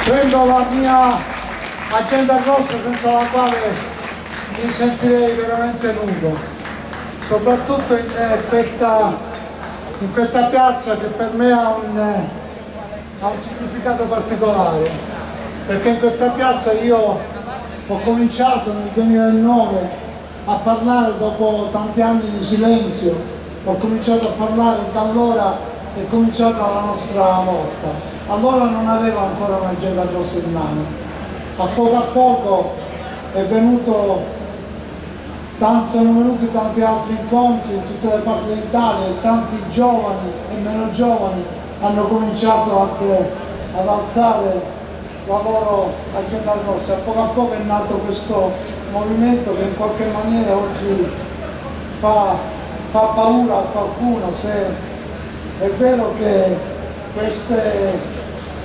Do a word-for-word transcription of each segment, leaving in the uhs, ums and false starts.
prendo la mia agenda grossa senza la quale mi sentirei veramente nudo, soprattutto in, eh, questa, in questa piazza che per me ha un, eh, ha un significato particolare, perché in questa piazza io ho cominciato nel duemilanove a parlare dopo tanti anni di silenzio, ho cominciato a parlare e da allora è cominciata la nostra lotta. Allora non avevo ancora un'agenda grossa in mano, a poco a poco è venuto, tanti, sono venuti tanti altri incontri in tutte le parti d'Italia e tanti giovani e meno giovani hanno cominciato anche ad alzare la loro agenda grossa. A poco a poco è nato questo movimento che in qualche maniera oggi fa, fa paura a qualcuno, se è vero che queste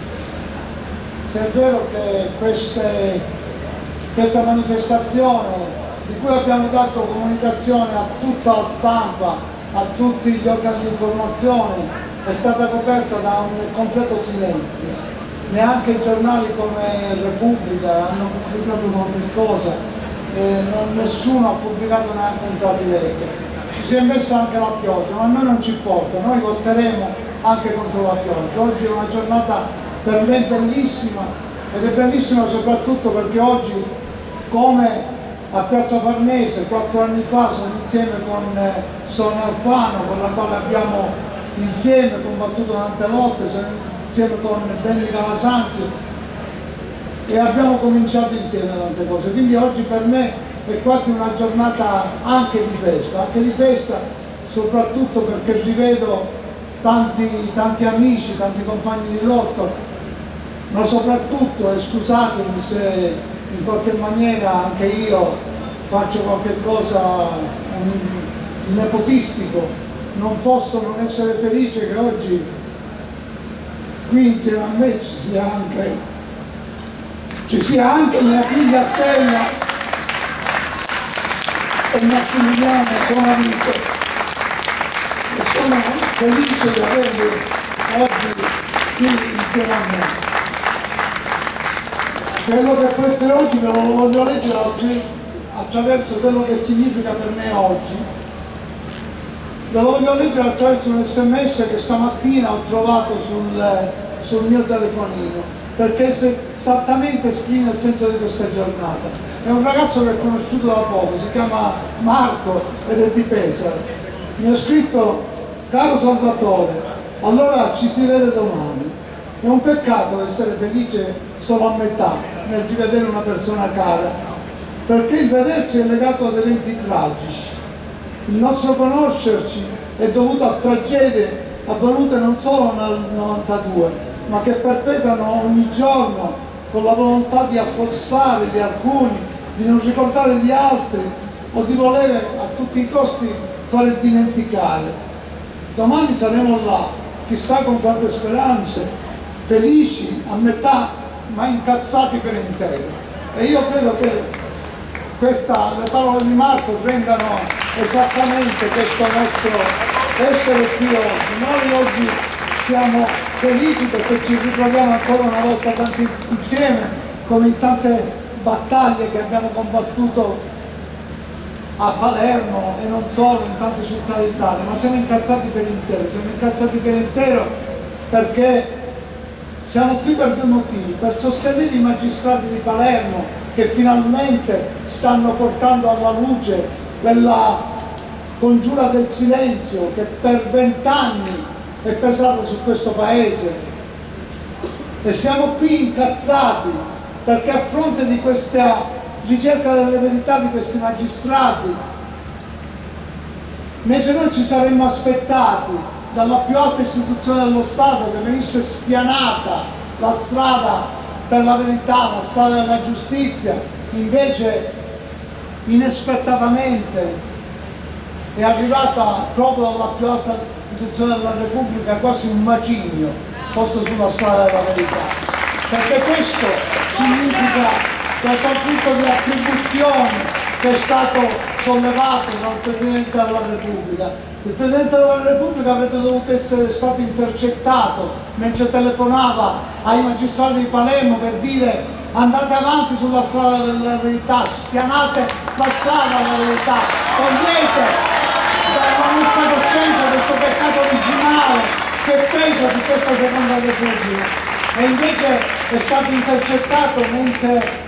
se è vero che queste, questa manifestazione di cui abbiamo dato comunicazione a tutta la stampa, a tutti gli organi di informazione, è stata coperta da un completo silenzio. Neanche i giornali come Repubblica hanno pubblicato qualche cosa, e non, nessuno ha pubblicato neanche un trafiletto. Ci si è messa anche la pioggia, ma a noi non ci importa, noi lotteremo anche contro la pioggia. Oggi è una giornata per me bellissima, ed è bellissima soprattutto perché oggi, come a Piazza Farnese quattro anni fa, sono insieme con eh, Sonia Alfano, con la quale abbiamo insieme combattuto tante lotte, sono insieme con Benny Calasanzio e abbiamo cominciato insieme tante cose. Quindi oggi per me è quasi una giornata anche di festa, anche di festa soprattutto perché rivedo tanti, tanti amici, tanti compagni di lotta, ma soprattutto, e scusatemi se in qualche maniera anche io faccio qualche cosa um, nepotistico, non posso non essere felice che oggi qui insieme a me ci sia anche, ci sia anche mia figlia Stella e Massimiliano, sono amico e sono felice di averli oggi qui insieme a me. Quello che può essere oggi ve lo voglio leggere oggi attraverso quello che significa per me oggi. Ve lo voglio leggere attraverso un sms che stamattina ho trovato sul, sul mio telefonino, perché se, esattamente esprime il senso di questa giornata. È un ragazzo che ho conosciuto da poco, si chiama Marco ed è di Pesaro. Mi ha scritto: caro Salvatore, allora ci si vede domani. È un peccato essere felice solo a metà nel rivedere una persona cara, perché il vedersi è legato ad eventi tragici. Il nostro conoscerci è dovuto a tragedie avvenute non solo nel novantadue, ma che perpetuano ogni giorno con la volontà di affossare di alcuni, di non ricordare gli altri o di volere a tutti i costi fare dimenticare. Domani saremo là, chissà con quante speranze, felici a metà ma incazzati per intero. E io credo che questa, le parole di Marco rendano esattamente questo nostro essere qui oggi. Noi oggi siamo felici perché ci ritroviamo ancora una volta tanti insieme, come in tante battaglie che abbiamo combattuto a Palermo e non solo, in tante città d'Italia, ma siamo incazzati per intero, siamo incazzati per intero perché siamo qui per due motivi: per sostenere i magistrati di Palermo che finalmente stanno portando alla luce quella congiura del silenzio che per vent'anni è pesata su questo paese, e siamo qui incazzati perché a fronte di questa ricerca delle verità di questi magistrati, mentre noi ci saremmo aspettati dalla più alta istituzione dello Stato che venisse spianata la strada per la verità, la strada della giustizia, invece inaspettatamente è arrivata proprio dalla più alta istituzione della Repubblica quasi un macigno posto sulla strada della verità, perché questo significa che il conflitto di attribuzione che è stato sollevato dal Presidente della Repubblica, Il Presidente della Repubblica avrebbe dovuto essere stato intercettato mentre telefonava ai magistrati di Palermo per dire: andate avanti sulla strada della verità, spianate la strada della verità, togliete dalla nostra coscienza questo peccato originale che pesa su questa seconda Repubblica. E invece è stato intercettato mentre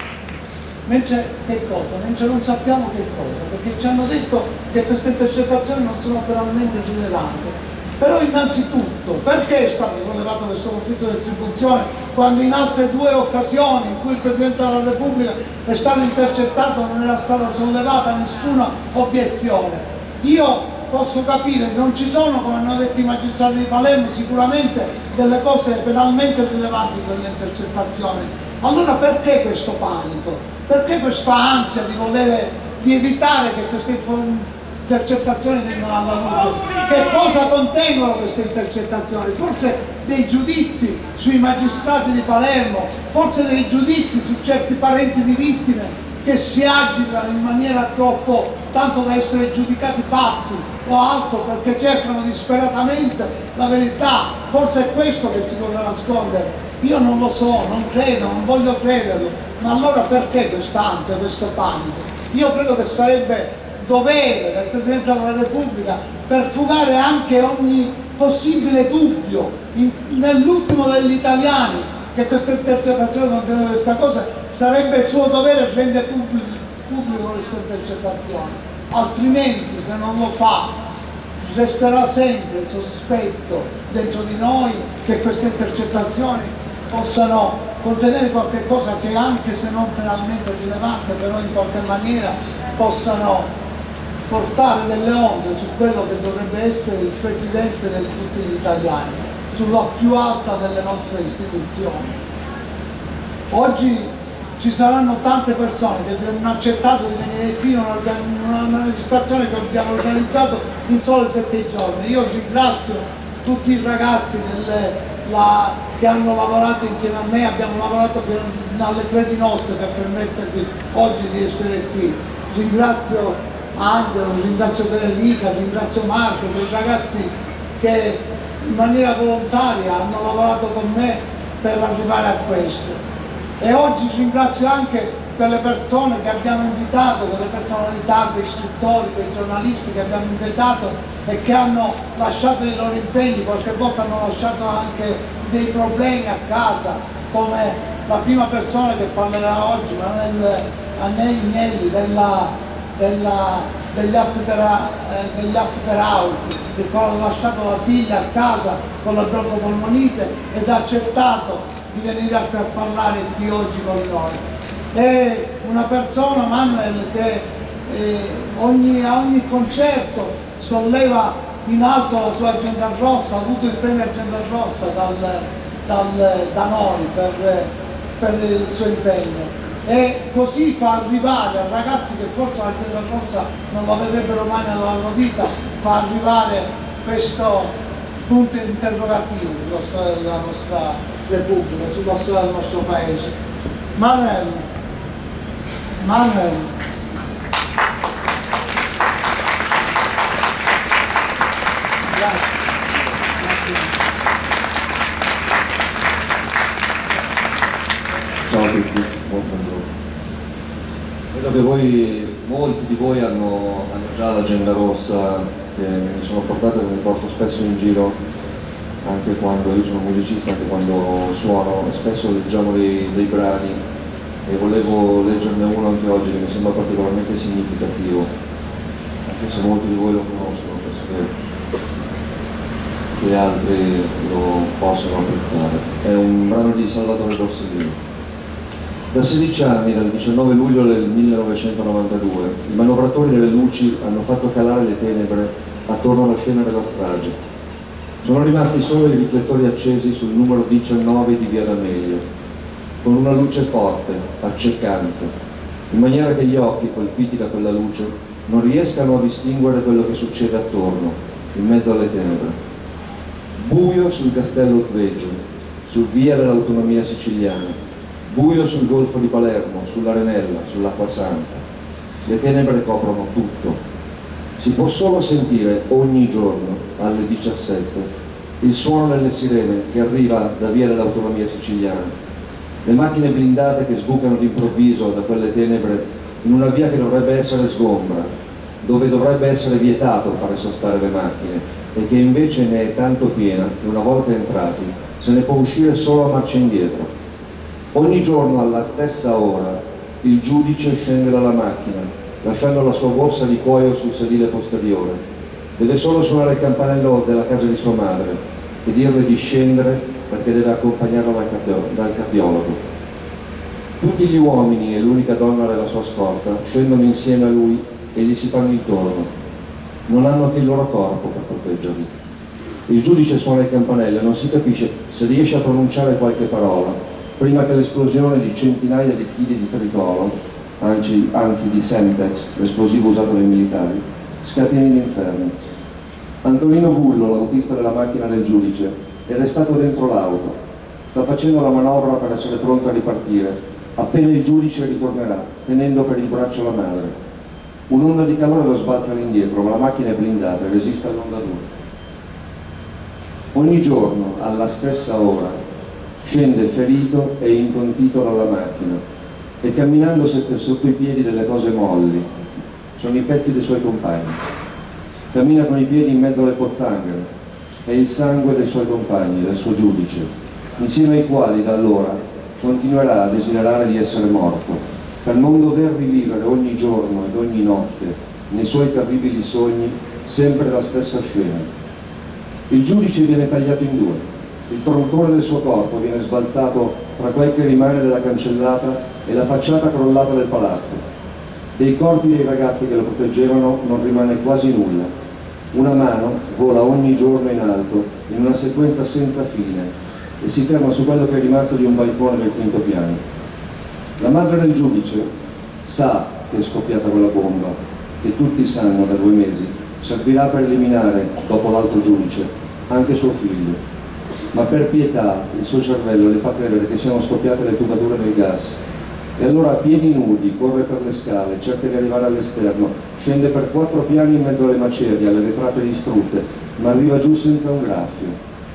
Mentre che cosa? Mentre non sappiamo che cosa, perché ci hanno detto che queste intercettazioni non sono penalmente rilevanti. Però innanzitutto, perché è stato sollevato questo conflitto di attribuzione quando in altre due occasioni in cui il Presidente della Repubblica è stato intercettato non era stata sollevata nessuna obiezione? Io posso capire che non ci sono, come hanno detto i magistrati di Palermo, sicuramente delle cose penalmente rilevanti per le intercettazioni. Allora perché questo panico? Perché questa ansia di voler di evitare che queste intercettazioni vengano alla luce? Che cosa contengono queste intercettazioni? Forse dei giudizi sui magistrati di Palermo, forse dei giudizi su certi parenti di vittime che si agitano in maniera troppo, tanto da essere giudicati pazzi o altro, perché cercano disperatamente la verità. Forse è questo che si vuole nascondere. Io non lo so, non credo, non voglio crederlo, ma allora perché questa ansia, questo panico? Io credo che sarebbe dovere del Presidente della Repubblica, per fugare anche ogni possibile dubbio nell'ultimo degli italiani che questa intercettazione conteneva questa cosa, sarebbe suo dovere rendere pubblico, pubblico queste intercettazioni, altrimenti se non lo fa resterà sempre il sospetto dentro di noi che queste intercettazioni possano contenere qualche cosa che, anche se non penalmente rilevante, però in qualche maniera possano portare delle onde su quello che dovrebbe essere il Presidente di tutti gli italiani, sulla più alta delle nostre istituzioni. Oggi ci saranno tante persone che hanno accettato di venire qui in una manifestazione che abbiamo organizzato in soli sette giorni. Io ringrazio tutti i ragazzi delle, la, che hanno lavorato insieme a me, abbiamo lavorato fino alle tre di notte per permettervi oggi di essere qui. Ringrazio Angelo, ringrazio Federica, ringrazio Marco, quei ragazzi che in maniera volontaria hanno lavorato con me per arrivare a questo. E oggi ringrazio anche quelle persone che abbiamo invitato, quelle personalità, quei scrittori, quei giornalisti che abbiamo invitato e che hanno lasciato i loro impegni, qualche volta hanno lasciato anche dei problemi a casa, come la prima persona che parlerà oggi, Manuel Agnelli, della, della, degli, after, eh, degli after house, il quale ha lasciato la figlia a casa con la broncopolmonite ed ha accettato di venire a parlare qui oggi con noi. È una persona, Manuel, che eh, ogni, a ogni concerto solleva in alto la sua agenda rossa, ha avuto il premio agenda rossa dal, dal, da noi per, per il suo impegno, e così fa arrivare a ragazzi che forse l'agenda rossa non lo vedrebbero mai nella loro vita, fa arrivare questo punto interrogativo sulla storia della nostra Repubblica, sulla storia del nostro paese. Manuel, Manuel, grazie. Ciao a tutti, buon buongiorno. Vedo che voi, molti di voi hanno, hanno già l'agenda rossa che mi sono portato, che mi porto spesso in giro anche quando io sono musicista, anche quando suono, e spesso leggiamo dei, dei brani, e volevo leggerne uno anche oggi che mi sembra particolarmente significativo, anche se molti di voi lo conoscono, penso che, che altri lo possano apprezzare. È un brano di Salvatore Borsellino. Da sedici anni, dal diciannove luglio del millenovecentonovantadue, i manovratori delle luci hanno fatto calare le tenebre attorno alla scena della strage. Sono rimasti solo i riflettori accesi sul numero diciannove di Via D'Amelio, con una luce forte, accecante, in maniera che gli occhi, colpiti da quella luce, non riescano a distinguere quello che succede attorno, in mezzo alle tenebre. Buio sul castello Tveggio, sul via dell'autonomia siciliana, buio sul golfo di Palermo, sull'Arenella, sull'Acqua Santa. Le tenebre coprono tutto. Si può solo sentire ogni giorno alle diciassette il suono delle sirene che arriva da via dell'Autonomia Siciliana, le macchine blindate che sbucano d'improvviso da quelle tenebre in una via che dovrebbe essere sgombra, dove dovrebbe essere vietato fare sostare le macchine e che invece ne è tanto piena che una volta entrati se ne può uscire solo a marcia indietro. Ogni giorno alla stessa ora il giudice scende dalla macchina, lasciando la sua borsa di cuoio sul sedile posteriore. Deve solo suonare il campanello della casa di sua madre e dirle di scendere perché deve accompagnarla dal, cardio dal cardiologo. Tutti gli uomini e l'unica donna della sua scorta scendono insieme a lui e gli si fanno intorno. Non hanno che il loro corpo per proteggerli. Il giudice suona il campanello e non si capisce se riesce a pronunciare qualche parola prima che l'esplosione di centinaia di chili di tricolo, anzi, anzi di Semtex, l'esplosivo usato dai militari, scateni l'inferno. Antonino Vullo, l'autista della macchina del giudice, è restato dentro l'auto. Sta facendo la manovra per essere pronto a ripartire, appena il giudice ritornerà, tenendo per il braccio la madre. Un'onda di calore lo sbalza all'indietro, ma la macchina è blindata e resiste all'onda dura. Ogni giorno, alla stessa ora, scende ferito e intontito dalla macchina e camminando sotto i piedi delle cose molli. Sono i pezzi dei suoi compagni. Cammina con i piedi in mezzo alle pozzanghere. È il sangue dei suoi compagni, del suo giudice, insieme ai quali da allora continuerà a desiderare di essere morto, per non dover rivivere ogni giorno ed ogni notte, nei suoi terribili sogni, sempre la stessa scena. Il giudice viene tagliato in due, il troncone del suo corpo viene sbalzato tra quel che rimane della cancellata e la facciata crollata del palazzo. Dei corpi dei ragazzi che lo proteggevano non rimane quasi nulla. Una mano vola ogni giorno in alto, in una sequenza senza fine, e si ferma su quello che è rimasto di un balcone del quinto piano. La madre del giudice sa che è scoppiata quella bomba, che tutti sanno da due mesi, servirà per eliminare, dopo l'altro giudice, anche suo figlio. Ma per pietà il suo cervello le fa credere che siano scoppiate le tubature del gas. E allora a piedi nudi corre per le scale, cerca di arrivare all'esterno, scende per quattro piani in mezzo alle macerie, alle vetrate distrutte, ma arriva giù senza un graffio.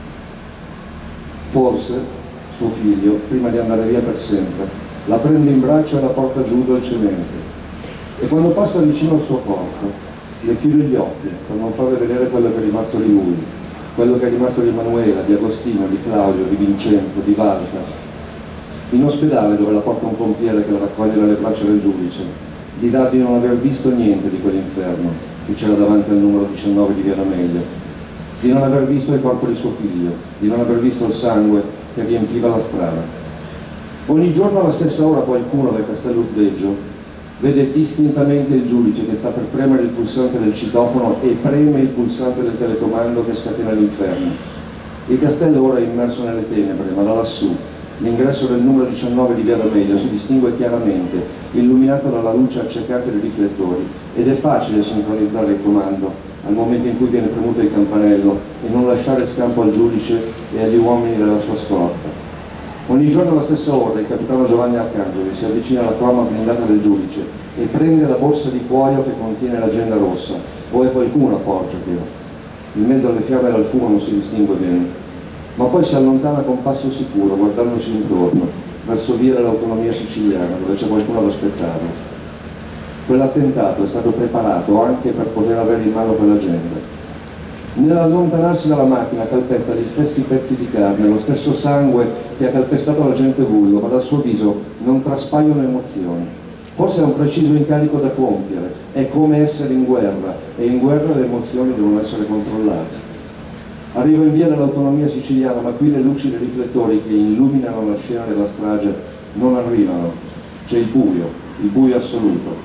Forse suo figlio, prima di andare via per sempre, la prende in braccio e la porta giù dolcemente. E quando passa vicino al suo corpo, le chiude gli occhi per non farle vedere quello che è rimasto di lui, quello che è rimasto di Emanuela, di Agostino, di Claudio, di Vincenzo, di Valca. In ospedale, dove la porta un pompiere che la raccoglie dalle braccia del giudice, dirà di non aver visto niente di quell'inferno che c'era davanti al numero diciannove di Via D'Amelio, di non aver visto il corpo di suo figlio, di non aver visto il sangue che riempiva la strada. Ogni giorno alla stessa ora qualcuno del Castello Udveggio vede distintamente il giudice che sta per premere il pulsante del citofono e preme il pulsante del telecomando che scatena l'inferno. Il castello ora è immerso nelle tenebre, ma da lassù l'ingresso del numero diciannove di Via D'Amelio si distingue chiaramente, illuminato dalla luce accecante dei riflettori, ed è facile sincronizzare il comando al momento in cui viene premuto il campanello e non lasciare scampo al giudice e agli uomini della sua scorta. Ogni giorno alla stessa ora il capitano Giovanni Arcangeli si avvicina alla trama blindata del giudice e prende la borsa di cuoio che contiene l'agenda rossa, o è qualcuno a porgerglielo. In mezzo alle fiamme e al fumo non si distingue bene, ma poi si allontana con passo sicuro, guardandosi intorno, verso via dell'Autonomia Siciliana, dove c'è qualcuno ad aspettarlo. Quell'attentato è stato preparato anche per poter avere in mano quell'agenda. Nell'allontanarsi dalla macchina calpesta gli stessi pezzi di carne, lo stesso sangue che ha calpestato l'agente Vullo, ma dal suo viso non traspaiono emozioni. Forse è un preciso incarico da compiere, è come essere in guerra, e in guerra le emozioni devono essere controllate. Arriva in via dell'Autonomia Siciliana, ma qui le luci dei riflettori che illuminano la scena della strage non arrivano. C'è il buio, il buio assoluto.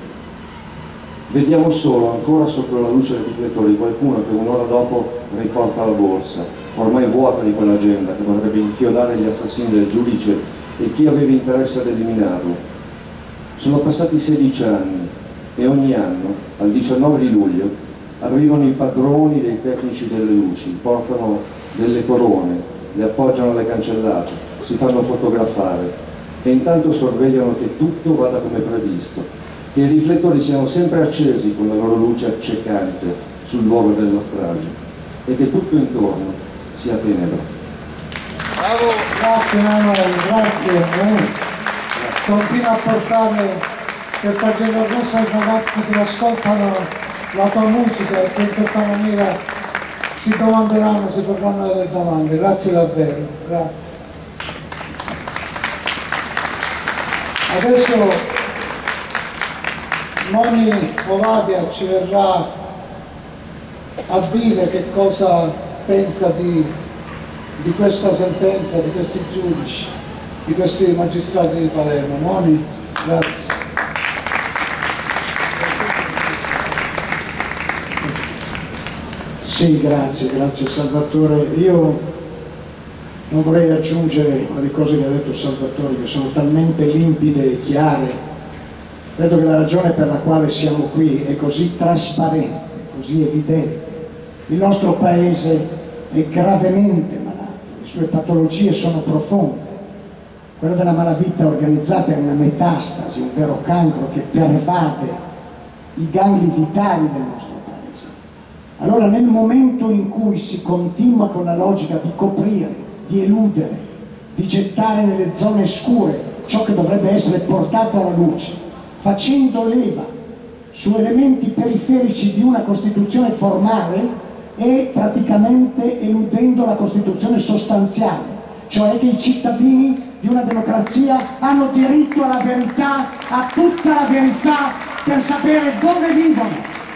Vediamo solo, ancora sotto la luce dei riflettori, qualcuno che un'ora dopo riporta la borsa, ormai vuota di quell'agenda che potrebbe inchiodare gli assassini del giudice e chi aveva interesse ad eliminarlo. Sono passati sedici anni e ogni anno, al diciannove di luglio, arrivano i padroni dei tecnici delle luci, portano delle corone, le appoggiano alle cancellate, si fanno fotografare e intanto sorvegliano che tutto vada come previsto, che i riflettori siano sempre accesi con la loro luce accecante sul luogo della strage e che tutto intorno sia tenebra. Bravo. Grazie Emanuele, grazie. Eh. Continua a portare questa generosa ai ragazzi che ascoltano la tua musica e che in questa maniera si domanderanno, si porranno delle domande. Grazie davvero, grazie. Adesso Moni Ovadia ci verrà a dire che cosa pensa di, di questa sentenza, di questi giudici, di questi magistrati di Palermo. Moni, grazie. Sì, grazie, grazie Salvatore. Io non vorrei aggiungere alle cose che ha detto Salvatore, che sono talmente limpide e chiare. Credo che la ragione per la quale siamo qui è così trasparente, così evidente. Il nostro Paese è gravemente malato, le sue patologie sono profonde. Quello della malavita organizzata è una metastasi, un vero cancro che pervade i gangli vitali del nostro Paese. Allora nel momento in cui si continua con la logica di coprire, di eludere, di gettare nelle zone scure ciò che dovrebbe essere portato alla luce, facendo leva su elementi periferici di una Costituzione formale e praticamente eludendo la Costituzione sostanziale, cioè che i cittadini di una democrazia hanno diritto alla verità, a tutta la verità, per sapere dove vivono.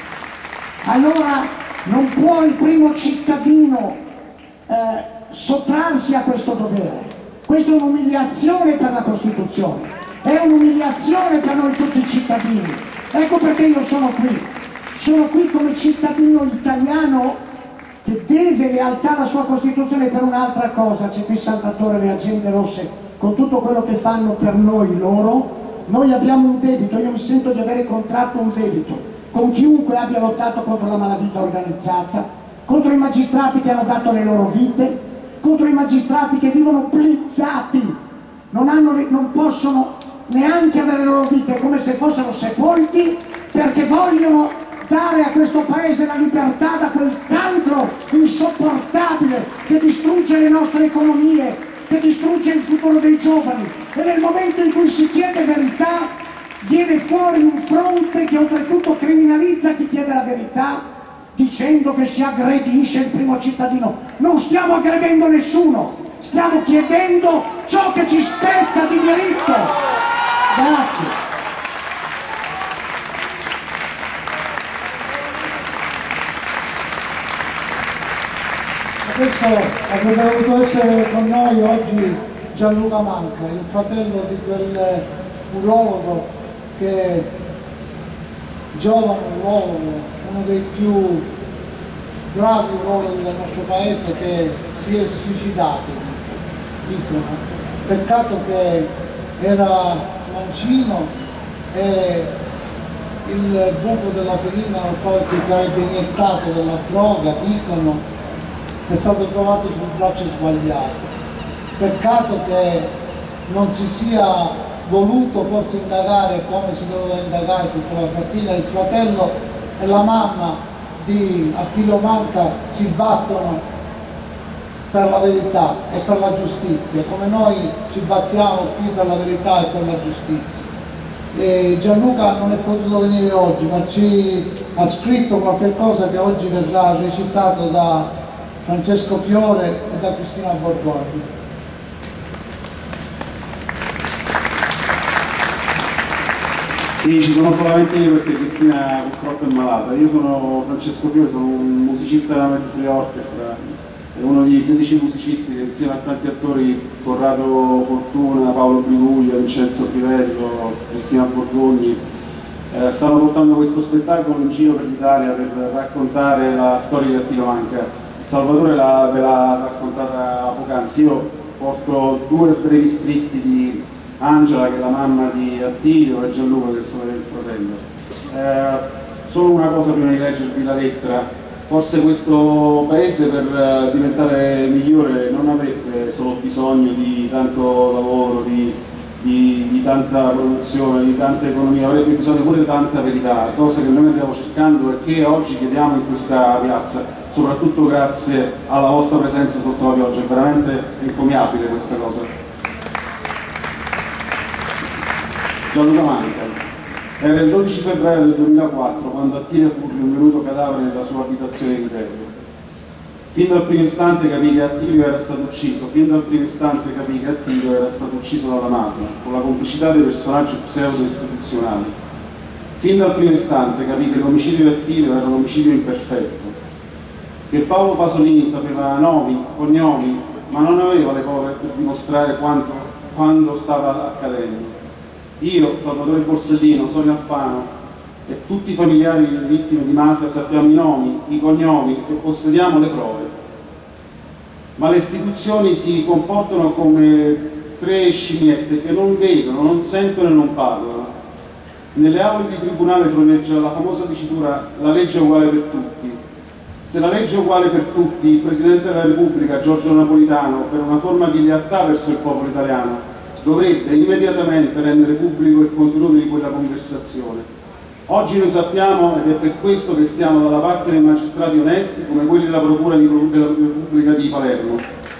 Allora non può il primo cittadino eh, sottrarsi a questo dovere. Questa è un'umiliazione per la Costituzione. È un'umiliazione per noi tutti i cittadini. Ecco perché io sono qui. Sono qui come cittadino italiano che deve lealtà alla sua Costituzione per un'altra cosa. C'è qui Salvatore, le agende rosse, con tutto quello che fanno per noi loro. Noi abbiamo un debito, io mi sento di avere contratto un debito con chiunque abbia lottato contro la malavita organizzata, contro i magistrati che hanno dato le loro vite, contro i magistrati che vivono blindati, non, hanno le, non possono neanche avere le loro vite, come se fossero sepolti, perché vogliono dare a questo paese la libertà da quel cancro insopportabile che distrugge le nostre economie, che distrugge il futuro dei giovani. E nel momento in cui si chiede verità viene fuori un fronte che oltretutto criminalizza chi chiede la verità, dicendo che si aggredisce il primo cittadino. Non stiamo aggredendo nessuno, stiamo chiedendo ciò che ci spetta di diritto. Grazie. Adesso avrebbe dovuto essere con noi oggi Gianluca Manca, il fratello di quel urologo che giovane urologo, uno dei più gravi urologhi del nostro paese, che si è suicidato, dicono. Peccato che era mancino e il buco della serina nel quale si sarebbe iniettato della droga, dicono, è stato trovato sul braccio sbagliato. Peccato che non si sia voluto forse indagare come si doveva indagare su la famiglia. Il fratello e la mamma di Attilio Manca si battono per la verità e per la giustizia, come noi ci battiamo qui per la verità e per la giustizia. E Gianluca non è potuto venire oggi, ma ci ha scritto qualche cosa che oggi verrà recitato da Francesco Fiore e da Cristina Borgogni. Sì, ci sono solamente io perché Cristina purtroppo è malata. Io sono Francesco Fiore, sono un musicista della Medfree Orchestra, è uno dei sedici musicisti che insieme a tanti attori, Corrado Fortuna, Paolo Briguglia, Vincenzo Crivello, Cristina Borgogni, eh, stanno portando questo spettacolo in giro per l'Italia per raccontare la storia di Attilio Manca. Salvatore la, ve l'ha raccontata poc'anzi. Io porto due brevi scritti di Angela, che è la mamma di Attilio, e Gianluca, che sono il fratello. Eh, solo una cosa prima di leggervi la lettera: forse questo paese per diventare migliore non avrebbe solo bisogno di tanto lavoro, di, di, di tanta produzione, di tanta economia, avrebbe bisogno pure di tanta verità, cosa che noi stiamo cercando e che oggi chiediamo in questa piazza, soprattutto grazie alla vostra presenza sotto la pioggia. È veramente encomiabile questa cosa. Gianluca Manca. Era il dodici febbraio del duemilaquattro quando Attilio fu rinvenuto cadavere nella sua abitazione di Viterbo. Fin dal primo istante capì che Attilio era stato ucciso, fin dal primo istante capì che Attilio era stato ucciso dalla mafia, con la complicità dei personaggi pseudo-istituzionali. Fin dal primo istante capì che l'omicidio di Attilio era un omicidio imperfetto, che Paolo Pasolini sapeva nomi, cognomi, ma non aveva le prove per dimostrare quanto, quando stava accadendo. Io, Salvatore Borsellino, Sonia Alfano e tutti i familiari delle vittime di mafia sappiamo i nomi, i cognomi e possediamo le prove. Ma le istituzioni si comportano come tre scimmiette che non vedono, non sentono e non parlano. Nelle aule di tribunale troneggia la famosa dicitura "la legge è uguale per tutti". Se la legge è uguale per tutti, il Presidente della Repubblica, Giorgio Napolitano, per una forma di lealtà verso il popolo italiano, dovrebbe immediatamente rendere pubblico il contenuto di quella conversazione. Oggi noi sappiamo, ed è per questo che stiamo dalla parte dei magistrati onesti come quelli della Procura di, della Repubblica di Palermo.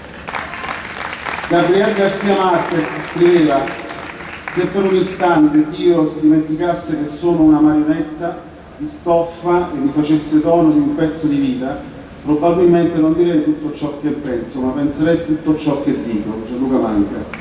Gabriel Garcia Marquez scriveva: se per un istante Dio si dimenticasse che sono una marionetta di stoffa e mi facesse tono di un pezzo di vita, probabilmente non direi tutto ciò che penso, ma penserei tutto ciò che dico. Gianluca Manca.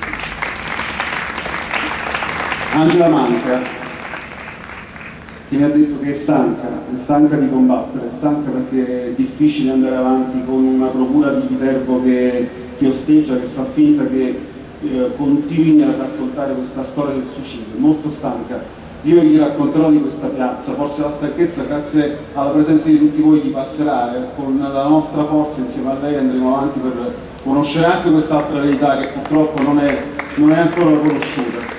Angela Manca, che mi ha detto che è stanca, è stanca di combattere, è stanca perché è difficile andare avanti con una procura di Viterbo che, che osteggia, che fa finta che eh, continui a raccontare questa storia del suicidio, è molto stanca. Io gli racconterò di questa piazza, forse la stanchezza grazie alla presenza di tutti voi gli passerà, e con la nostra forza insieme a lei andremo avanti per conoscere anche quest'altra verità che purtroppo non è, non è ancora conosciuta.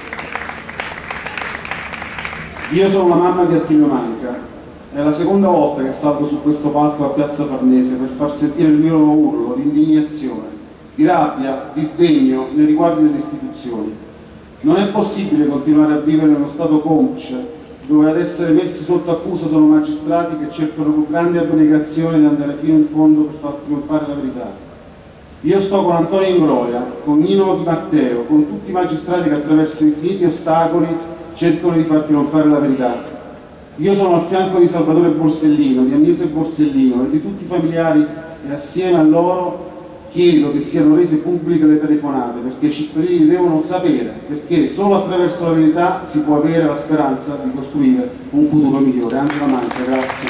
Io sono la mamma di Attilio Manca, è la seconda volta che salgo su questo palco a Piazza Farnese per far sentire il mio urlo di indignazione, di rabbia, di sdegno nei riguardi delle istituzioni. Non è possibile continuare a vivere in uno stato complice, dove ad essere messi sotto accusa sono magistrati che cercano con grande abnegazione di andare fino in fondo per far trionfare la verità. Io sto con Antonio Ingroia, con Nino Di Matteo, con tutti i magistrati che attraverso infiniti ostacoli cercano di far trionfare la verità. Io sono al fianco di Salvatore Borsellino, di Agnese Borsellino e di tutti i familiari e assieme a loro chiedo che siano rese pubbliche le telefonate, perché i cittadini devono sapere, perché solo attraverso la verità si può avere la speranza di costruire un futuro migliore. Angela Manca, grazie.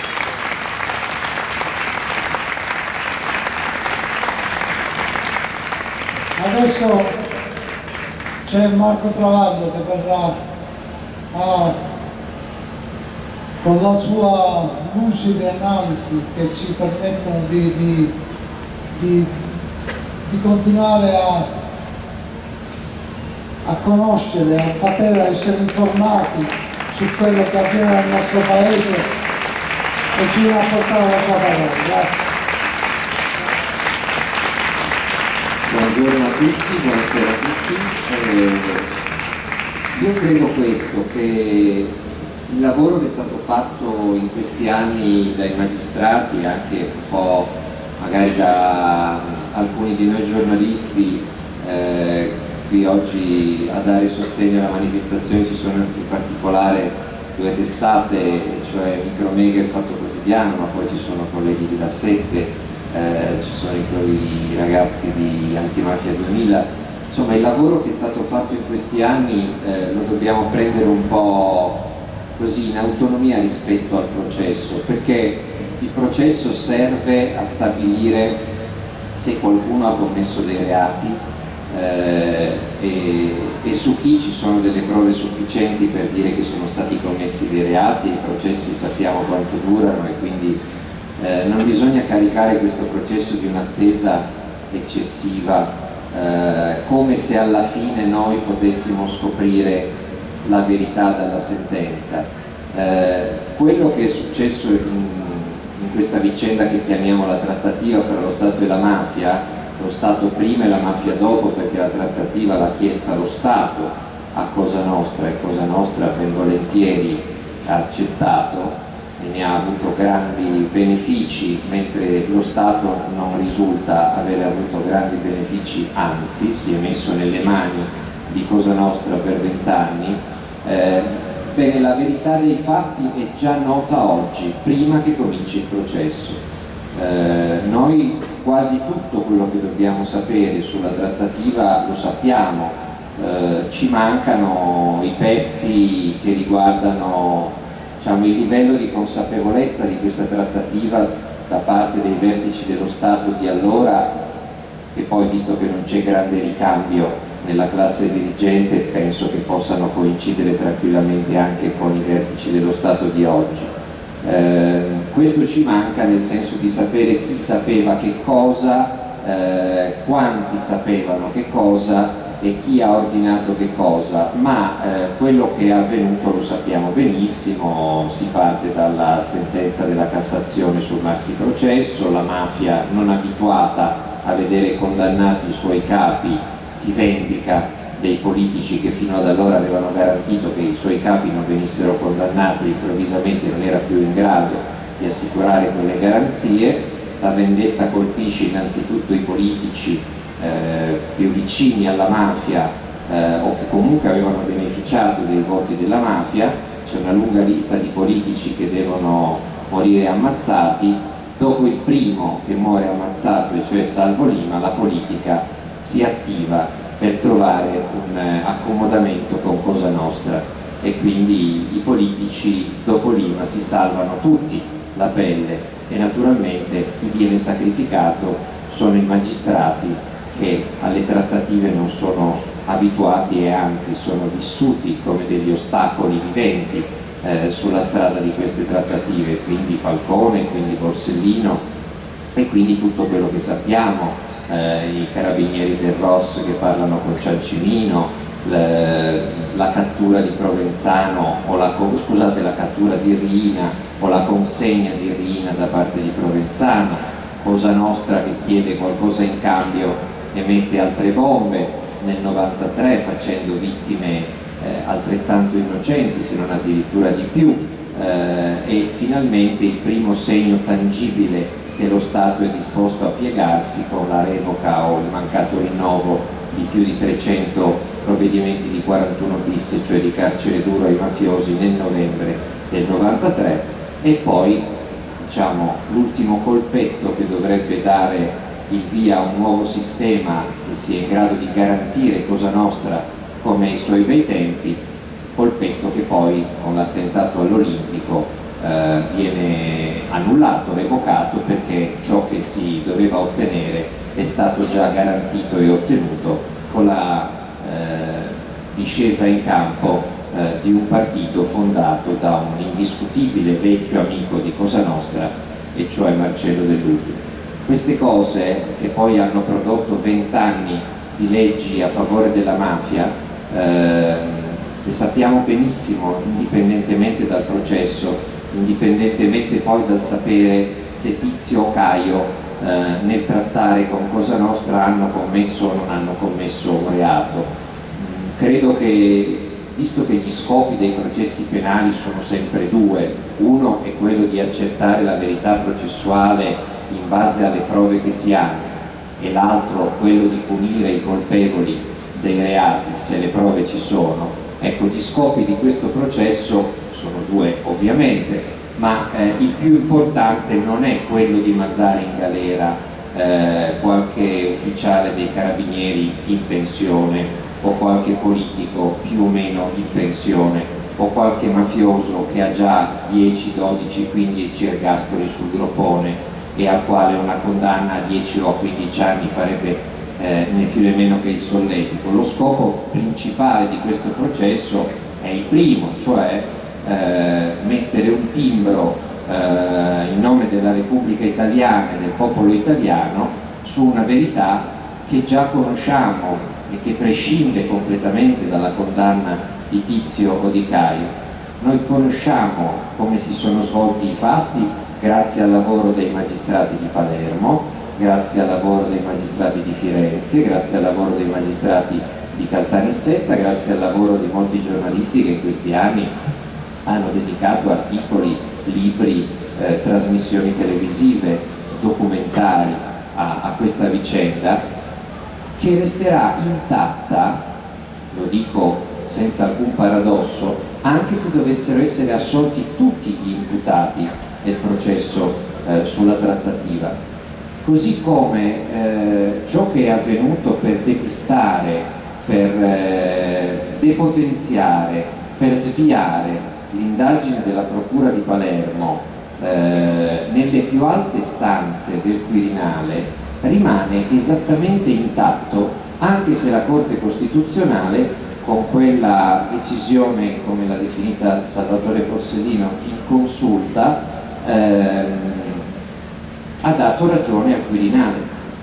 Adesso c'è Marco Travaglio che verrà a, con la sua lucida analisi che ci permettono di, di, di, di continuare a, a conoscere, a sapere, a essere informati su quello che avviene nel nostro paese e ci viene a portare la sua parola. Grazie. Buongiorno a tutti, buonasera a tutti. Eh, io credo questo, che il lavoro che è stato fatto in questi anni dai magistrati, anche un po' magari da alcuni di noi giornalisti, eh, qui oggi a dare sostegno alla manifestazione ci sono in particolare due testate, cioè Micromega e il Fatto Quotidiano, ma poi ci sono colleghi di La Sette, Eh, ci sono i, i ragazzi di Antimafia duemila, insomma il lavoro che è stato fatto in questi anni eh, lo dobbiamo prendere un po' così in autonomia rispetto al processo, perché il processo serve a stabilire se qualcuno ha commesso dei reati eh, e, e su chi ci sono delle prove sufficienti per dire che sono stati commessi dei reati. I processi sappiamo quanto durano e quindi Eh, non bisogna caricare questo processo di un'attesa eccessiva, eh, come se alla fine noi potessimo scoprire la verità dalla sentenza. Eh, quello che è successo in, in questa vicenda che chiamiamo la trattativa fra lo Stato e la mafia, lo Stato prima e la mafia dopo, perché la trattativa l'ha chiesta lo Stato, a Cosa Nostra, e Cosa Nostra ben volentieri ha accettato e ne ha avuto grandi benefici, mentre lo Stato non risulta avere avuto grandi benefici, anzi si è messo nelle mani di Cosa Nostra per vent'anni. Eh, bene, la verità dei fatti è già nota oggi, prima che cominci il processo. Eh, noi quasi tutto quello che dobbiamo sapere sulla trattativa lo sappiamo, eh, ci mancano i pezzi che riguardano, diciamo, il livello di consapevolezza di questa trattativa da parte dei vertici dello Stato di allora, e poi, visto che non c'è grande ricambio nella classe dirigente, penso che possano coincidere tranquillamente anche con i vertici dello Stato di oggi. Eh, questo ci manca, nel senso di sapere chi sapeva che cosa, eh, quanti sapevano che cosa e chi ha ordinato che cosa, ma eh, quello che è avvenuto lo sappiamo benissimo. Si parte dalla sentenza della Cassazione sul maxi processo, la mafia, non abituata a vedere condannati i suoi capi, si vendica dei politici che fino ad allora avevano garantito che i suoi capi non venissero condannati, improvvisamente non era più in grado di assicurare quelle garanzie. La vendetta colpisce innanzitutto i politici eh, più vicini alla mafia eh, o che comunque avevano beneficiato dei voti della mafia. C'è una lunga lista di politici che devono morire ammazzati. Dopo il primo che muore ammazzato, e cioè Salvo Lima, la politica si attiva per trovare un eh, accomodamento con Cosa Nostra, e quindi i politici dopo Lima si salvano tutti la pelle, e naturalmente chi viene sacrificato sono i magistrati, che alle trattative non sono abituati e anzi sono vissuti come degli ostacoli viventi eh, sulla strada di queste trattative, quindi Falcone, quindi Borsellino e quindi tutto quello che sappiamo. Eh, i carabinieri del Ross che parlano con Ciancimino, le, la cattura di Provenzano o la, scusate, la cattura di Riina o la consegna di Riina da parte di Provenzano, Cosa Nostra che chiede qualcosa in cambio e mette altre bombe nel novantatré facendo vittime eh, altrettanto innocenti, se non addirittura di più, eh, e finalmente il primo segno tangibile che lo Stato è disposto a piegarsi con la revoca o il mancato rinnovo di più di trecento provvedimenti di quarantuno bis, cioè di carcere duro ai mafiosi, nel novembre del novantatré. E poi, diciamo, l'ultimo colpetto che dovrebbe dare il via a un nuovo sistema che sia in grado di garantire Cosa Nostra come ai suoi bei tempi, colpetto che poi con l'attentato all'Olimpico Eh, viene annullato, revocato, perché ciò che si doveva ottenere è stato già garantito e ottenuto con la eh, discesa in campo eh, di un partito fondato da un indiscutibile vecchio amico di Cosa Nostra, e cioè Marcello Dell'Utri. Queste cose, che poi hanno prodotto vent'anni di leggi a favore della mafia, eh, le sappiamo benissimo, indipendentemente dal processo, indipendentemente poi dal sapere se Tizio o Caio eh, nel trattare con Cosa Nostra hanno commesso o non hanno commesso un reato. Credo che, visto che gli scopi dei processi penali sono sempre due, uno è quello di accertare la verità processuale in base alle prove che si hanno, e l'altro quello di punire i colpevoli dei reati se le prove ci sono, ecco, gli scopi di questo processo sono due ovviamente, ma eh, il più importante non è quello di mandare in galera eh, qualche ufficiale dei carabinieri in pensione o qualche politico più o meno in pensione o qualche mafioso che ha già dieci, dodici, quindici ergastoli sul groppone e al quale una condanna a dieci o a quindici anni farebbe eh, né più né meno che il solletico. Lo scopo principale di questo processo è il primo, cioè Eh, mettere un timbro eh, in nome della Repubblica Italiana e del popolo italiano su una verità che già conosciamo e che prescinde completamente dalla condanna di Tizio o di Caio. Noi conosciamo come si sono svolti i fatti grazie al lavoro dei magistrati di Palermo, grazie al lavoro dei magistrati di Firenze, grazie al lavoro dei magistrati di Caltanissetta, grazie al lavoro di molti giornalisti che in questi anni hanno dedicato articoli, libri, eh, trasmissioni televisive, documentari a, a questa vicenda, che resterà intatta, lo dico senza alcun paradosso, anche se dovessero essere assolti tutti gli imputati del processo eh, sulla trattativa. Così come eh, ciò che è avvenuto per depistare, per eh, depotenziare, per sviare l'indagine della Procura di Palermo eh, nelle più alte stanze del Quirinale rimane esattamente intatto, anche se la Corte Costituzionale, con quella decisione, come l'ha definita Salvatore Borsellino, in consulta, ehm, ha dato ragione al Quirinale.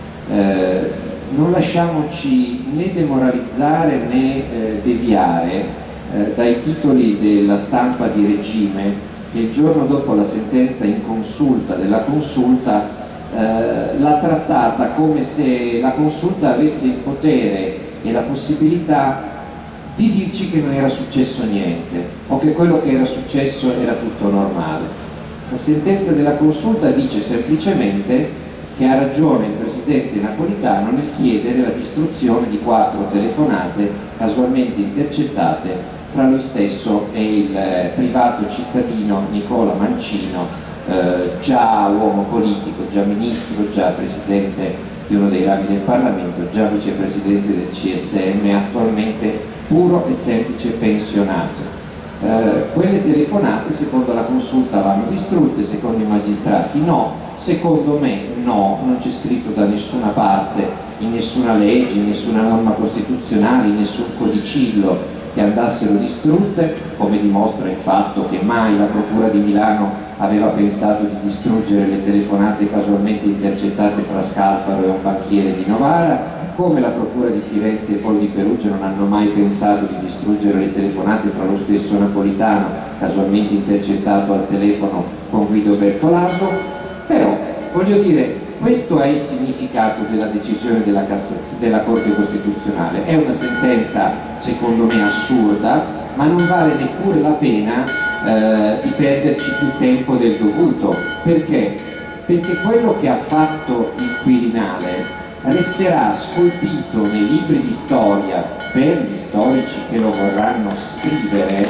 Eh, non lasciamoci né demoralizzare né eh, deviare eh, dai titoli della stampa di regime che il giorno dopo la sentenza in consulta della consulta eh, l'ha trattata come se la consulta avesse il potere e la possibilità di dirci che non era successo niente o che quello che era successo era tutto normale. La sentenza della consulta dice semplicemente che ha ragione il presidente Napolitano nel chiedere la distruzione di quattro telefonate casualmente intercettate fra lui stesso e il eh, privato cittadino Nicola Mancino, eh, già uomo politico, già ministro, già presidente di uno dei rami del Parlamento, già vicepresidente del C S M, attualmente puro e semplice pensionato. Eh, quelle telefonate secondo la consulta vanno distrutte, secondo i magistrati no, secondo me no, non c'è scritto da nessuna parte, in nessuna legge, in nessuna norma costituzionale, in nessun codicillo che andassero distrutte, come dimostra il fatto che mai la Procura di Milano aveva pensato di distruggere le telefonate casualmente intercettate fra Scalfaro e un banchiere di Novara, come la Procura di Firenze e poi di Perugia non hanno mai pensato di distruggere le telefonate fra lo stesso Napolitano, casualmente intercettato al telefono con Guido Bertolaso. Però, voglio dire, questo è il significato della decisione della, della Corte Costituzionale. È una sentenza, secondo me, assurda, ma non vale neppure la pena eh, di perderci più tempo del dovuto. Perché? Perché quello che ha fatto il Quirinale resterà scolpito nei libri di storia per gli storici che lo vorranno scrivere,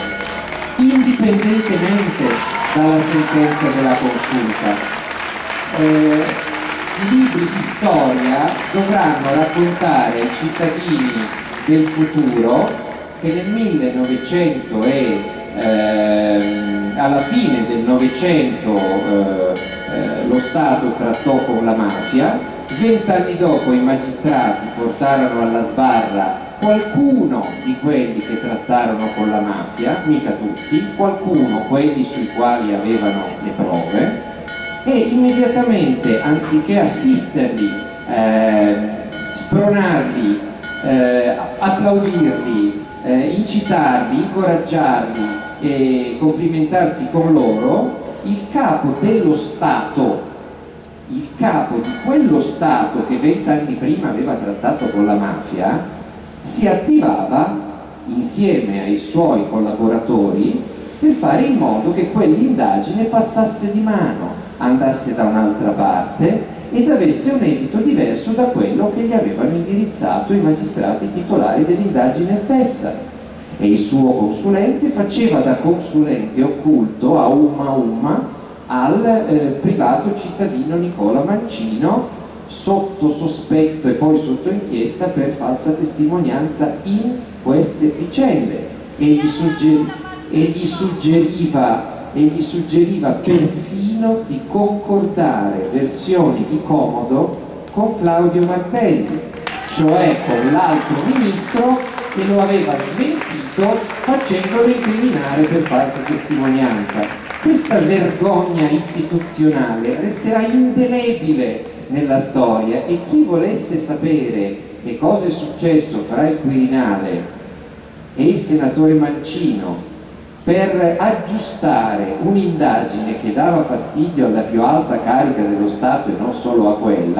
indipendentemente dalla sentenza della consulta. Eh, I libri di storia dovranno raccontare ai cittadini del futuro che nel millenovecento e ehm, alla fine del Novecento eh, eh, lo Stato trattò con la mafia, vent'anni dopo i magistrati portarono alla sbarra qualcuno di quelli che trattarono con la mafia, mica tutti, qualcuno, quelli sui quali avevano le prove, e immediatamente, anziché assisterli, eh, spronarli, eh, applaudirli, eh, incitarli, incoraggiarli e complimentarsi con loro, il capo dello Stato, il capo di quello Stato che vent'anni prima aveva trattato con la mafia, si attivava insieme ai suoi collaboratori per fare in modo che quell'indagine passasse di mano, andasse da un'altra parte ed avesse un esito diverso da quello che gli avevano indirizzato i magistrati titolari dell'indagine stessa. E il suo consulente faceva da consulente occulto a umma umma al eh, privato cittadino Nicola Mancino, sotto sospetto e poi sotto inchiesta per falsa testimonianza in queste vicende, e gli, sugger e gli suggeriva e gli suggeriva persino di concordare versioni di comodo con Claudio Martelli, cioè con l'altro ministro che lo aveva smentito facendolo incriminare per falsa testimonianza. Questa vergogna istituzionale resterà indelebile nella storia, e chi volesse sapere che cosa è successo fra il Quirinale e il senatore Mancino per aggiustare un'indagine che dava fastidio alla più alta carica dello Stato e non solo a quella,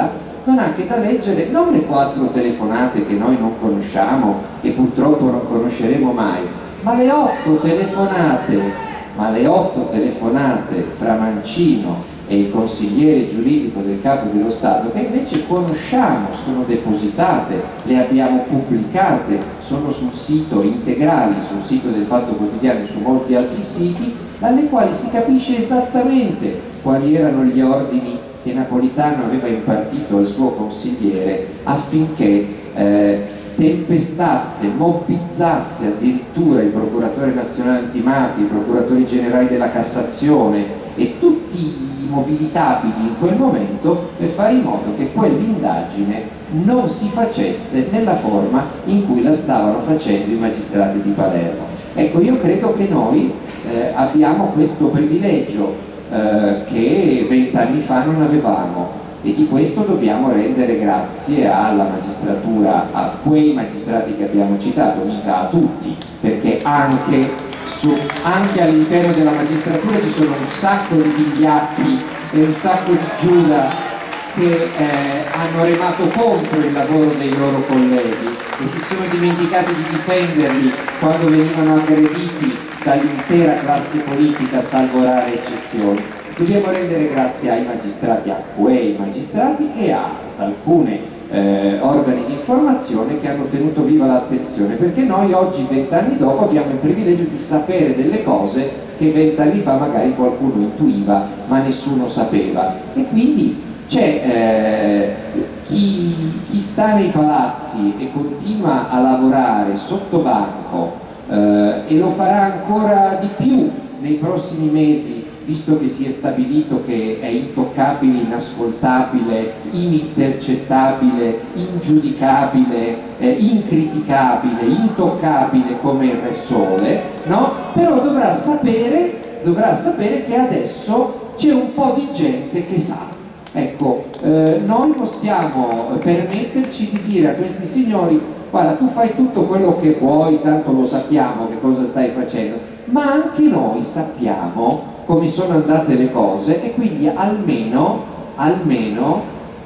sono anche da leggere non le quattro telefonate che noi non conosciamo e purtroppo non conosceremo mai, ma le otto telefonate, ma le otto telefonate fra Mancino e il consigliere giuridico del Capo dello Stato, che invece conosciamo, sono depositate, le abbiamo pubblicate, sono sul sito integrali, sul sito del Fatto Quotidiano e su molti altri siti, dalle quali si capisce esattamente quali erano gli ordini che Napolitano aveva impartito al suo consigliere affinché eh, tempestasse, mobbizzasse addirittura il procuratore nazionale antimafia, i procuratori generali della Cassazione e tutti i mobilitabili in quel momento per fare in modo che quell'indagine non si facesse nella forma in cui la stavano facendo i magistrati di Palermo. Ecco, io credo che noi eh, abbiamo questo privilegio eh, che vent'anni fa non avevamo, e di questo dobbiamo rendere grazie alla magistratura, a quei magistrati che abbiamo citato, mica a tutti, perché anche, anche all'interno della magistratura ci sono un sacco di vigliacchi e un sacco di Giuda che eh, hanno remato contro il lavoro dei loro colleghi e si sono dimenticati di difenderli quando venivano aggrediti dall'intera classe politica, salvo rare eccezioni. Dobbiamo rendere grazie ai magistrati, a quei magistrati e a alcuni eh, organi di informazione che hanno tenuto viva l'attenzione, perché noi oggi, vent'anni dopo, abbiamo il privilegio di sapere delle cose che vent'anni fa magari qualcuno intuiva ma nessuno sapeva, e quindi c'è eh, chi, chi sta nei palazzi e continua a lavorare sotto banco eh, e lo farà ancora di più nei prossimi mesi, visto che si è stabilito che è intoccabile, inascoltabile, inintercettabile, ingiudicabile, eh, incriticabile, intoccabile come il Re Sole, no? Però dovrà sapere, dovrà sapere che adesso c'è un po' di gente che sa. Ecco, eh, noi possiamo permetterci di dire a questi signori: guarda, tu fai tutto quello che vuoi, tanto lo sappiamo che cosa stai facendo, ma anche noi sappiamo come sono andate le cose, e quindi almeno, almeno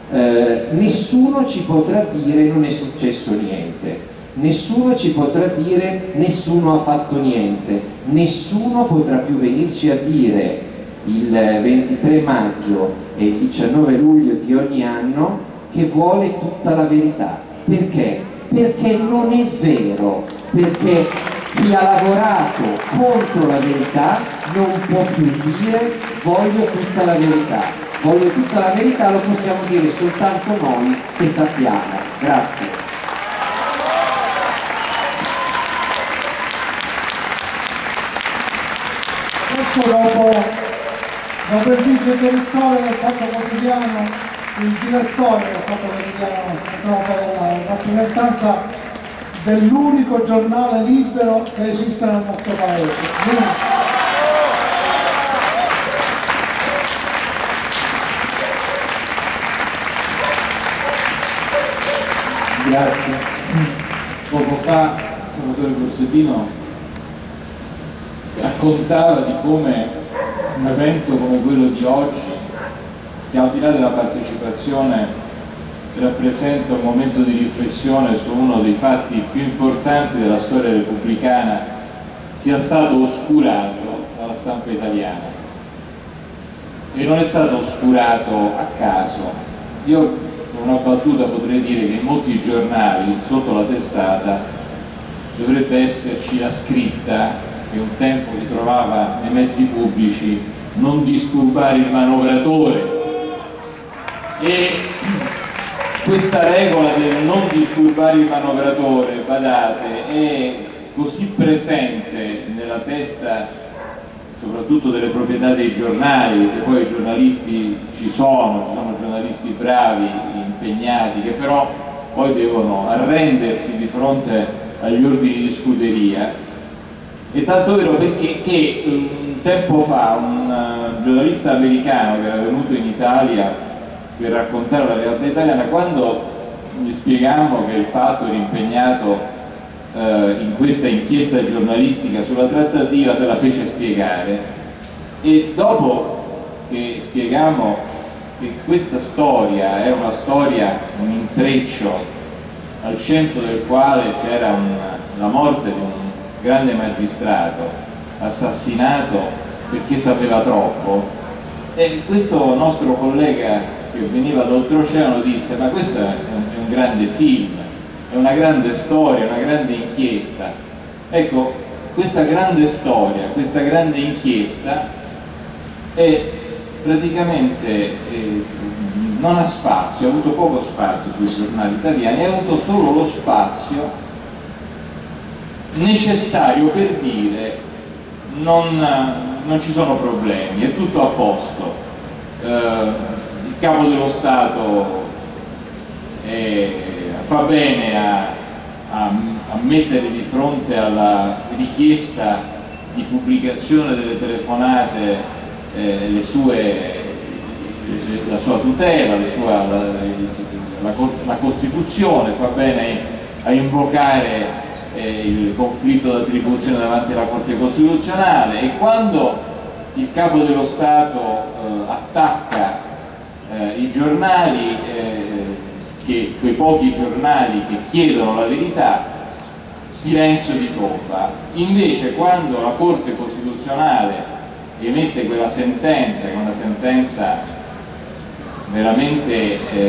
eh, nessuno ci potrà dire non è successo niente, nessuno ci potrà dire nessuno ha fatto niente, nessuno potrà più venirci a dire il ventitré maggio e il diciannove luglio di ogni anno che vuole tutta la verità. Perché? Perché non è vero, perché chi ha lavorato contro la verità non può più dire voglio tutta la verità. Voglio tutta la verità lo possiamo dire soltanto noi che sappiamo. Grazie. Adesso dopo, dopo il vice direttore del Fatto Quotidiano, il direttore del Fatto Quotidiano, dopo la rappresentanza dell'unico giornale libero che esiste nel nostro paese. Grazie. Poco fa Salvatore Borsellino raccontava di come un evento come quello di oggi, che al di là della partecipazione rappresenta un momento di riflessione su uno dei fatti più importanti della storia repubblicana, sia stato oscurato dalla stampa italiana. E non è stato oscurato a caso. Io con una battuta potrei dire che in molti giornali sotto la testata dovrebbe esserci la scritta che un tempo si trovava nei mezzi pubblici: non disturbare il manovratore. E questa regola del non disturbare il manovratore, badate, è così presente nella testa soprattutto delle proprietà dei giornali, perché poi i giornalisti ci sono, ci sono giornalisti bravi, impegnati, che però poi devono arrendersi di fronte agli ordini di scuderia. E tanto vero perché che un tempo fa un giornalista americano che era venuto in Italia per raccontare la realtà italiana, quando gli spiegammo che il Fatto era impegnato eh, in questa inchiesta giornalistica sulla trattativa, se la fece spiegare, e dopo che spiegammo che questa storia è una storia, un intreccio al centro del quale c'era la morte di un grande magistrato assassinato perché sapeva troppo, e questo nostro collega che veniva da oltreoceano disse: ma questo è un, è un grande film, è una grande storia, una grande inchiesta. Ecco, questa grande storia, questa grande inchiesta è praticamente eh, non ha spazio, ha avuto poco spazio sui giornali italiani, ha avuto solo lo spazio necessario per dire non, non ci sono problemi, è tutto a posto, eh, il capo dello Stato è, fa bene a, a, a mettere di fronte alla richiesta di pubblicazione delle telefonate eh, le sue, la sua tutela, le sua, la, la, la Costituzione, fa bene a invocare eh, il conflitto d'attribuzione davanti alla Corte Costituzionale, e quando il capo dello Stato eh, attacca eh, i giornali, eh, che, quei pochi giornali che chiedono la verità, silenzio di tomba. Invece quando la Corte Costituzionale emette quella sentenza, che è una sentenza veramente eh,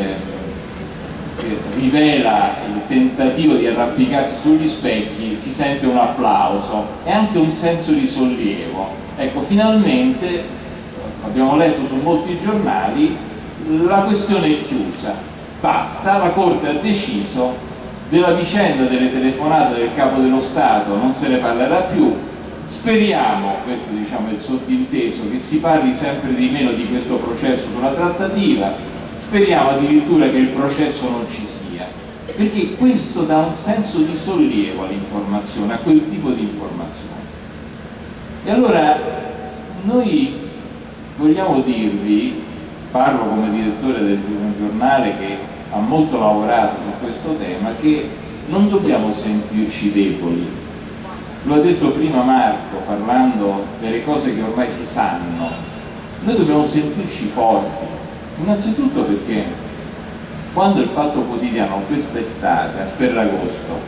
che rivela il tentativo di arrampicarsi sugli specchi, si sente un applauso e anche un senso di sollievo. Ecco, finalmente, abbiamo letto su molti giornali, la questione è chiusa, basta, la Corte ha deciso, della vicenda delle telefonate del Capo dello Stato non se ne parlerà più. Speriamo, questo diciamo è il sottinteso, che si parli sempre di meno di questo processo sulla trattativa, speriamo addirittura che il processo non ci sia, perché questo dà un senso di sollievo all'informazione, a quel tipo di informazione. E allora noi vogliamo dirvi, parlo come direttore del giornale che ha molto lavorato su questo tema, che non dobbiamo sentirci deboli. Lo ha detto prima Marco, parlando delle cose che ormai si sanno. Noi dobbiamo sentirci forti, innanzitutto perché quando il Fatto Quotidiano quest'estate a Ferragosto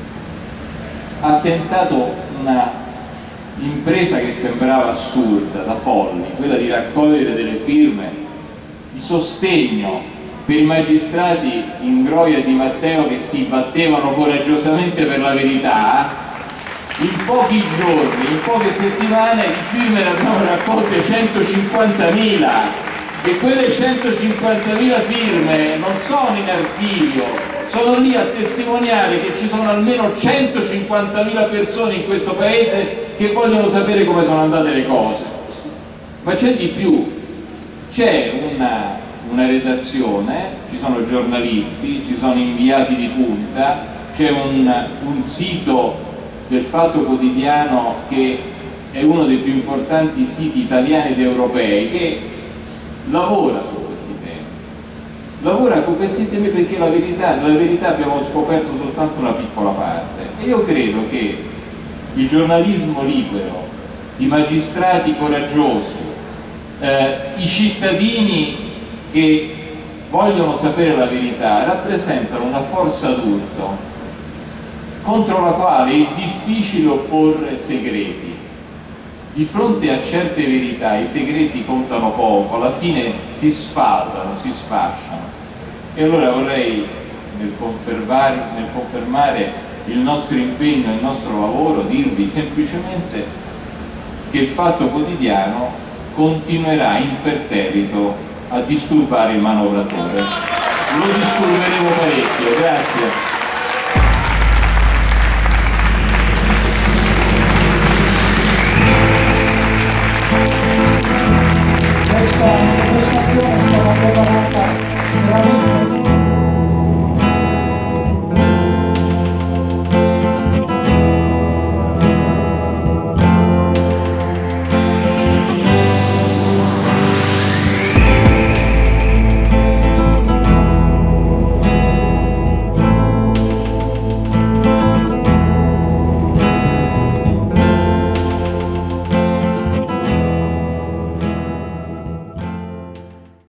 ha tentato una impresa che sembrava assurda, da folli, quella di raccogliere delle firme di sostegno per i magistrati Ingroia e Di Matteo che si battevano coraggiosamente per la verità, in pochi giorni, in poche settimane di firme ne abbiamo raccolte centocinquantamila, e quelle centocinquantamila firme non sono in archivio, sono lì a testimoniare che ci sono almeno centocinquantamila persone in questo paese che vogliono sapere come sono andate le cose. Ma c'è di più, c'è una, una redazione, ci sono giornalisti, ci sono inviati di punta, c'è un, un sito del Fatto Quotidiano che è uno dei più importanti siti italiani ed europei, che lavora su questi temi, lavora con questi temi perché la verità, la verità abbiamo scoperto soltanto una piccola parte, e io credo che il giornalismo libero, i magistrati coraggiosi, eh, i cittadini che vogliono sapere la verità rappresentano una forza d'urto contro la quale è difficile opporre segreti. Di fronte a certe verità i segreti contano poco, alla fine si sfaldano, si sfasciano. E allora vorrei, nel confermare, nel confermare il nostro impegno, il nostro lavoro, dirvi semplicemente che il Fatto Quotidiano continuerà imperterrito a disturbare il manovratore. Lo disturberemo parecchio. Grazie.